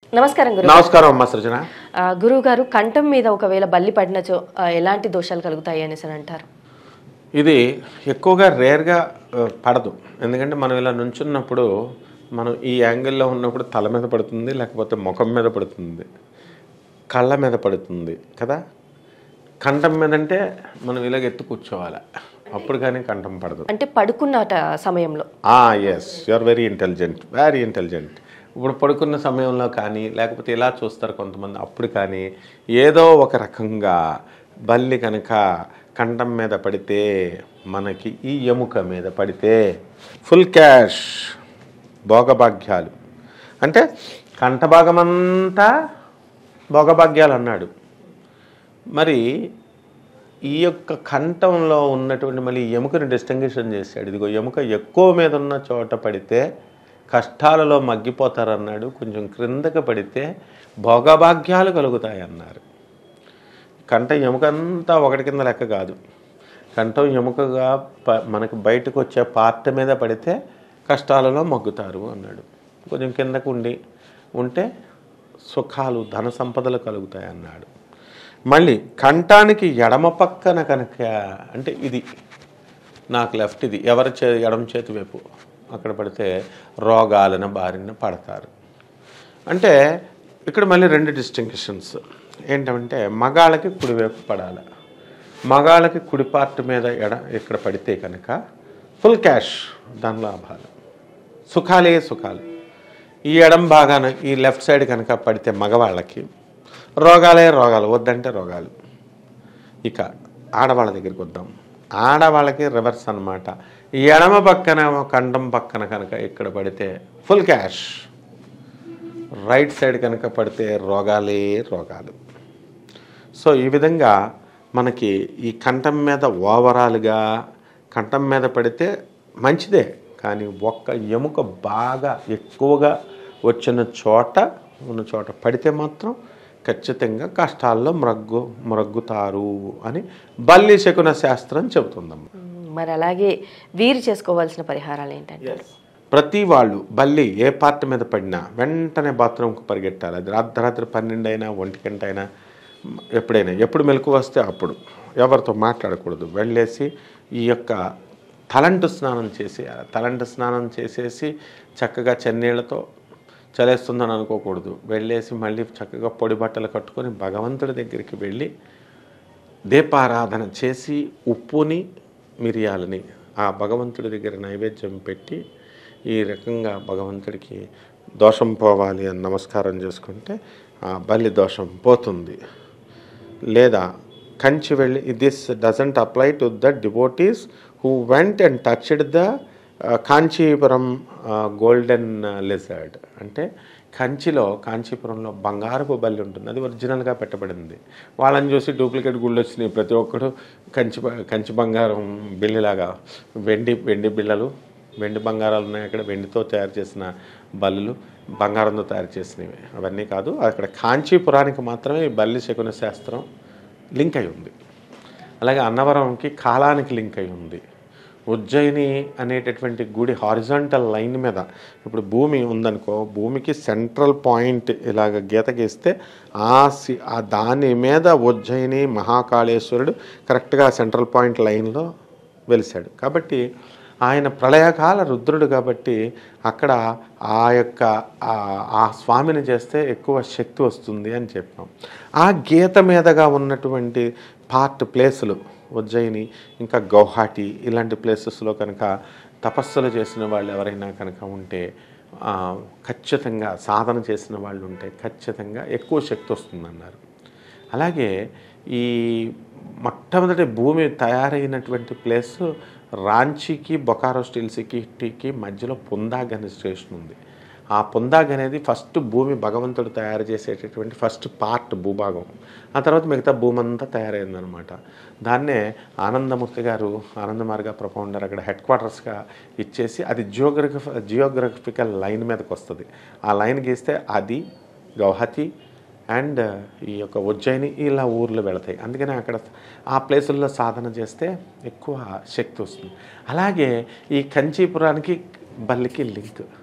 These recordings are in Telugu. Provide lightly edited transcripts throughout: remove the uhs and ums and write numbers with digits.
నమస్కారం గురు. నమస్కారం అమ్మా సృజన. గురువు గారు, కంఠం మీద ఒకవేళ బల్లి పడినచో ఎలాంటి దోషాలు కలుగుతాయి అనేసి అంటారు? ఇది ఎక్కువగా రేర్గా పడదు. ఎందుకంటే మనం ఇలా నుంచున్నప్పుడు మనం ఈ యాంగిల్లో ఉన్నప్పుడు తల మీద పడుతుంది, లేకపోతే ముఖం మీద పడుతుంది, కళ్ళ మీద పడుతుంది కదా. కంఠం మీద అంటే మనం ఇలాగ ఎత్తు కూర్చోవాలి, అప్పుడు కానీ కంఠం పడదు. అంటే పడుకున్న సమయంలో. Yes, you are very intelligent, very intelligent. ఇప్పుడు పడుకున్న సమయంలో కానీ, లేకపోతే ఇలా చూస్తారు కొంతమంది, అప్పుడు కానీ ఏదో ఒక రకంగా బల్లి కనుక కంఠం మీద పడితే, మనకి ఈ ఎముక మీద పడితే ఫుల్ క్యాష్, భోగభాగ్యాలు. అంటే కంఠభాగమంతా భోగభాగ్యాలు అన్నాడు. మరి ఈ యొక్క కంఠంలో ఉన్నటువంటి మళ్ళీ ఎముకని డిస్టింగ్విషన్ చేశాడు. ఇదిగో ఎముక ఎక్కువ మీద ఉన్న చోట పడితే కష్టాలలో మగ్గిపోతారన్నాడు, కొంచెం క్రిందకి పడితే భోగభాగ్యాలు కలుగుతాయి అన్నారు. కంఠం ఎముక అంతా ఒకటి కింద లెక్క కాదు. కంఠం ఎముకగా మనకు బయటకు వచ్చే పార్ట్ మీద పడితే కష్టాలలో మగ్గుతారు అన్నాడు. కొంచెం కిందకు ఉంటే సుఖాలు, ధన సంపదలు కలుగుతాయి అన్నాడు. మళ్ళీ కంఠానికి ఎడమ పక్కన కనుక, అంటే ఇది నాకు లెఫ్ట్, ఇది ఎవరి ఎడమ చేతి వైపు అక్కడ పడితే రోగాలన బారిన పడతారు. అంటే ఇక్కడ మళ్ళీ రెండు డిస్టింక్షన్స్ ఏంటంటే, మగాళ్ళకి కుడివైపు పడాలి, మగాళ్ళకి కుడి పార్ట్ మీద ఇక్కడ పడితే కనుక ఫుల్ క్యాష్, ధన లాభాలు, సుఖాలే సుఖాలు. ఈ ఎడం భాగాన ఈ లెఫ్ట్ సైడ్ కనుక పడితే మగవాళ్ళకి రోగాలే రోగాలు, వద్దంటే రోగాలు. ఇక ఆడవాళ్ళ దగ్గరికి వద్దాం. ఆడవాళ్ళకి రివర్స్ అన్నమాట. ఎడమ పక్కన కంఠం పక్కన కనుక ఇక్కడ పడితే ఫుల్ క్యాష్, రైట్ సైడ్ కనుక పడితే రోగాలే రోగాలు. సో ఈ విధంగా మనకి ఈ కంఠం మీద ఓవరాల్గా కంఠం మీద పడితే మంచిదే, కానీ ఒక్క ఎముక బాగా ఎక్కువగా వచ్చిన చోట పడితే మాత్రం ఖచ్చితంగా కష్టాల్లో మ్రగ్గుతారు అని బల్లి శకున శాస్త్రం చెబుతుందమ్మా. మరి అలాగే వీరు చేసుకోవాల్సిన పరిహారాలు ఏంటంటే, ప్రతి వాళ్ళు బల్లి ఏ పార్ట్ మీద పడినా వెంటనే బాత్రూమ్కి పరిగెట్టాలి. అది రాత్రి 12 అయినా 1 గంట అయినా ఎప్పుడైనా, ఎప్పుడు మెలకు వస్తే అప్పుడు ఎవరితో మాట్లాడకూడదు. వెళ్ళేసి ఈ యొక్క తలంటు స్నానం చేసేసి చక్కగా చన్నీళ్లతో చలేస్తుందని అనుకోకూడదు. వెళ్ళేసి మళ్ళీ చక్కగా పొడి బట్టలు కట్టుకొని భగవంతుడి దగ్గరికి వెళ్ళి దీపారాధన చేసి ఉప్పుని మిరియాలని ఆ భగవంతుడి దగ్గర నైవేద్యం పెట్టి ఈ రకంగా భగవంతుడికి దోషం పోవాలి అని నమస్కారం చేసుకుంటే ఆ బల్లి దోషం పోతుంది. లేదా కంచి వెళ్ళి, this doesn't apply to the devotees who went and touched the Kanchipuram golden lizard. అంటే కాంచీపురంలో బంగారపు బల్లి ఉంటుంది, అది ఒరిజినల్గా పెట్టబడింది. వాళ్ళని చూసి డూప్లికేట్ గుళ్ళు వచ్చినాయి. ప్రతి ఒక్కడు కంచి బంగారం బిల్లిలాగా వెండి బిళ్ళలు, వెండి బంగారాలు ఉన్నాయి అక్కడ, వెండితో తయారు చేసిన బల్లులు, బంగారంతో తయారు చేసినవి. అవన్నీ కాదు, అక్కడ కాంచీపురానికి మాత్రమే ఈ బల్లి శకున శాస్త్రం లింక్ అయి ఉంది. అలాగే అన్నవరంకి కాలానికి లింక్ అయి ఉంది. ఉజ్జయిని అనేటటువంటి గుడి హారిజాంటల్ లైన్ మీద, ఇప్పుడు భూమి ఉందనుకో, భూమికి సెంట్రల్ పాయింట్ ఇలాగ గీత గీస్తే దాని మీద ఉజ్జయిని మహాకాళేశ్వరుడు కరెక్ట్గా సెంట్రల్ పాయింట్ లైన్లో వెలిశాడు. కాబట్టి ఆయన ప్రళయకాల రుద్రుడు కాబట్టి అక్కడ ఆ స్వామిని చేస్తే ఎక్కువ శక్తి వస్తుంది అని చెప్పాం. ఆ గీత మీదగా ఉన్నటువంటి ప్లేసులు ఉజ్జయిని, ఇంకా గౌహాటి ఇలాంటి ప్లేసెస్లో కనుక తపస్సులు చేసిన వాళ్ళు ఎవరైనా కనుక ఉంటే, ఖచ్చితంగా సాధన చేసిన వాళ్ళు ఉంటే ఖచ్చితంగా ఎక్కువ శక్తి వస్తుందన్నారు. అలాగే ఈ మొట్టమొదటి భూమి తయారైనటువంటి ప్లేసు రాంచీకి బొకారో స్టీల్ సిటీకి మధ్యలో పుందాగ్ అనే స్టేషన్ ఉంది. ఆ పుందాగ్ అనేది ఫస్ట్ భూమి భగవంతుడు తయారు చేసేటటువంటి ఫస్ట్ పార్ట్ భూభాగం. ఆ తర్వాత మిగతా భూమి అంతా తయారైందనమాట. దాన్నే ఆనందమూర్తి గారు, ఆనందమార్గ ప్రొపౌండర్ అక్కడ హెడ్ క్వార్టర్స్గా ఇచ్చేసి, అది జియోగ్రఫికల్ లైన్ మీదకి వస్తుంది. ఆ లైన్ గీస్తే అది గౌహతి అండ్ ఈ యొక్క ఉజ్జయిని ఇలా ఊర్లు వెళతాయి. అందుకని అక్కడ ఆ ప్లేసుల్లో సాధన చేస్తే ఎక్కువ శక్తి వస్తుంది. అలాగే ఈ కంచీపురానికి బల్లికి లింక్.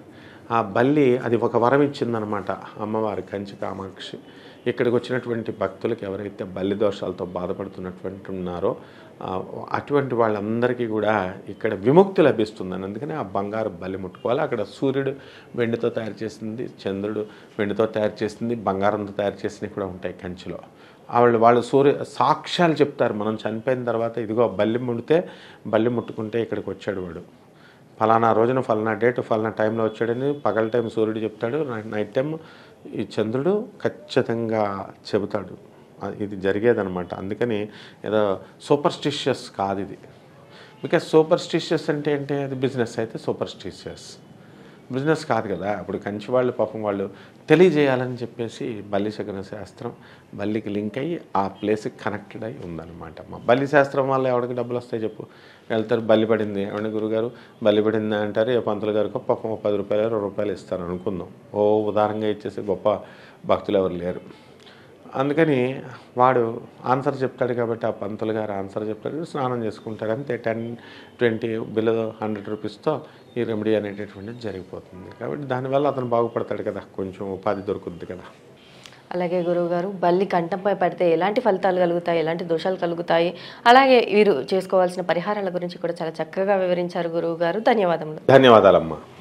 ఆ బల్లి అది ఒక వరం ఇచ్చిందనమాట అమ్మవారి కంచి కామాక్షి. ఇక్కడికి వచ్చినటువంటి భక్తులకు ఎవరైతే బల్లి దోషాలతో బాధపడుతున్నటువంటి ఉన్నారో అటువంటి వాళ్ళందరికీ కూడా ఇక్కడ విముక్తి లభిస్తుందని. అందుకని ఆ బంగారు బల్లి ముట్టుకోవాలి. అక్కడ సూర్యుడు వెండితో తయారు చేసింది, చంద్రుడు వెండితో తయారు చేసింది, బంగారంతో తయారు చేసినవి కూడా ఉంటాయి కంచిలో. వాళ్ళు సూర్య సాక్ష్యాలు చెప్తారు. మనం చనిపోయిన తర్వాత ఇదిగో బల్లి ముట్టుకుంటే ఇక్కడికి వచ్చాడు వాడు, ఫలానా రోజున ఫలానా డేట్ ఫలానా టైంలో వచ్చాడని పగల టైం సూర్యుడు చెప్తాడు, నైట్ టైం ఈ చంద్రుడు ఖచ్చితంగా చెబుతాడు. ఇది జరిగేదనమాట. అందుకని ఏదో సూపర్స్టిషియస్ కాదు ఇది. బికాజ్ సూపర్స్టిషియస్ అంటే ఏంటి, అది బిజినెస్ అయితే సూపర్స్టిషియస్, బిజినెస్ కాదు కదా. ఇప్పుడు కంచి వాళ్ళు పాపం వాళ్ళు తెలియజేయాలని చెప్పేసి బల్లి శకున శాస్త్రం బల్లికి లింక్ అయ్యి ఆ ప్లేస్కి కనెక్టెడ్ అయి ఉందన్నమాట. మా బల్లి శాస్త్రం వల్ల ఎవరికి డబ్బులు వస్తాయి చెప్పు? వెళ్తారు, బల్లి పడింది, ఏమంటే గురుగారు బల్లి పడింది అంటారు, ఏ పంతులు గారికి పాపం 10 రూపాయలు 20 రూపాయలు ఇస్తారు అనుకుందాం. ఉదారంగా ఇచ్చేసి గొప్ప భక్తులు ఎవరు లేరు. అందుకని వాడు ఆన్సర్ చెప్తాడు కాబట్టి ఆ పంతులు గారు ఆన్సర్ చెప్తాడు, స్నానం చేసుకుంటాడు, అంతే. 10-20 బిలో 100 రూపీస్తో ఈ రెమెడీ అనేటటువంటిది జరిగిపోతుంది. కాబట్టి దానివల్ల అతను బాగుపడతాడు కదా, కొంచెం ఉపాధి దొరుకుతుంది కదా. అలాగే గురువుగారు, బల్లి కంఠంపై పడితే ఎలాంటి ఫలితాలు కలుగుతాయి, ఎలాంటి దోషాలు కలుగుతాయి, అలాగే వీరు చేసుకోవాల్సిన పరిహారాల గురించి కూడా చాలా చక్కగా వివరించారు గురువుగారు. ధన్యవాదములు. ధన్యవాదాలమ్మా.